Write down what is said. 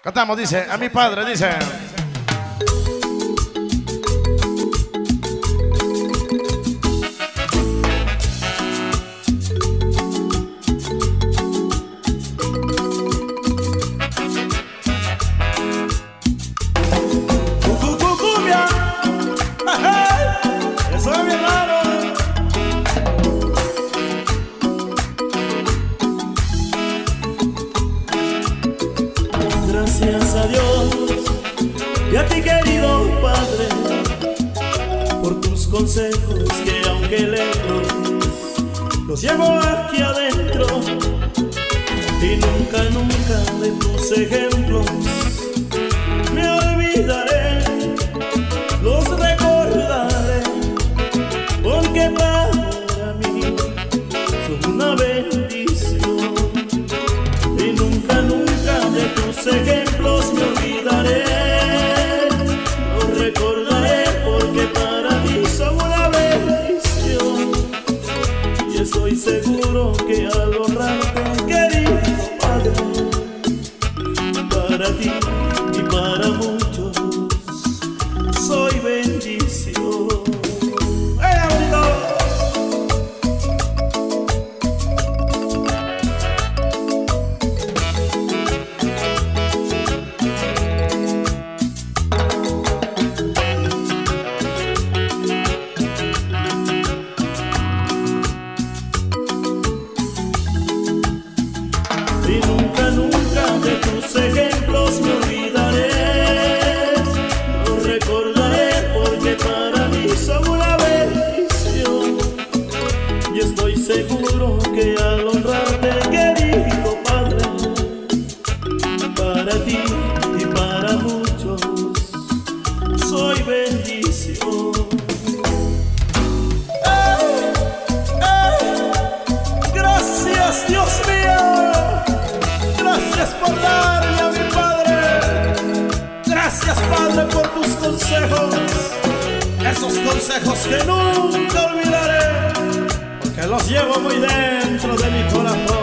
Cantamos, dice, a mi padre, dice. Cumbia, eso es mi hermano. Gracias a Dios y a ti, querido Padre, por tus consejos que aunque lejos los llevo aquí adentro, y nunca, nunca de tus ejemplos me olvidaré, los recordaré, porque para mí son una bendición. Y nunca, nunca de tus ejemplos me olvidaré, los recordaré, porque para mí son una bendición. Y estoy seguro que al honrarte, querido Padre, para ti y para muchos soy bendición. Y nunca, nunca de tus ejemplos me olvidaré, los recordaré, porque para mí son una bendición. Y estoy seguro que al honrarte, querido Padre, para ti y para muchos soy bendición. Gracias, Dios mío. Gracias por darme a mi Padre. Gracias, Padre, por tus consejos, esos consejos que nunca olvidaré, porque los llevo muy dentro de mi corazón.